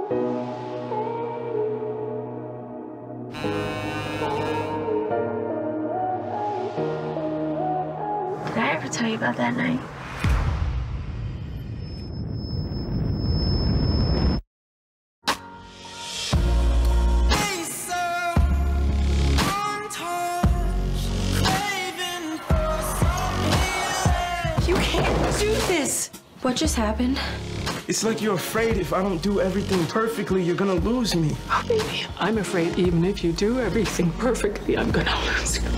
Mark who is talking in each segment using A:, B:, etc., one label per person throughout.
A: Did I ever tell you about that night?
B: You can't do this! What just happened?
C: It's like you're afraid if I don't do everything perfectly, you're gonna lose me.
B: Oh, baby, I'm afraid even if you do everything perfectly, I'm gonna lose you.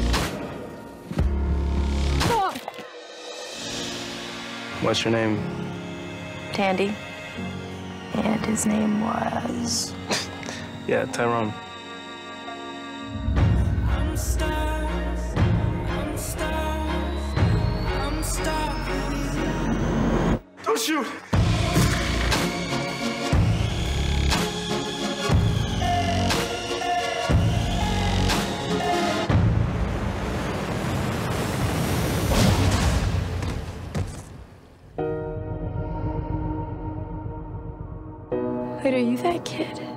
C: What's your name?
A: Tandy. And his name was...
C: Yeah, Tyrone. Don't shoot!
A: Wait, are you that kid?